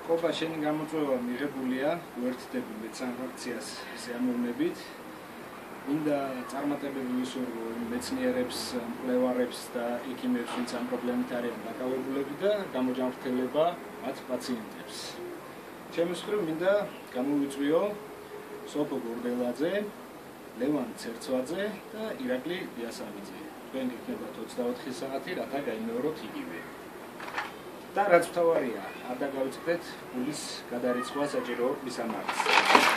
ყოფა შენი გამოწვევა მიღებულია უერთდებულ სანქციას სიამოვნებით. Მინდა წარმატებები ვისურვო მეცნიერებს, მკვლევარებს და ექიმებს, ვინც ამ პრობლემით არიან დაკავებულები და გამოჯანმრთელება მათ პაციენტებს. ჩემს მხრივ მინდა გამოვიწვიო სოფო გორდელაძე, ლევან ცერცვაძე და ირაკლი დიასამიძე. თქვენ გიქნებათ 24 საათი, რათა გაიმეოროთ იგივე. და რაც მთავარია, არ დაგავიწყდეთ ფულის გადარიცხვა საჭირო მისამართს.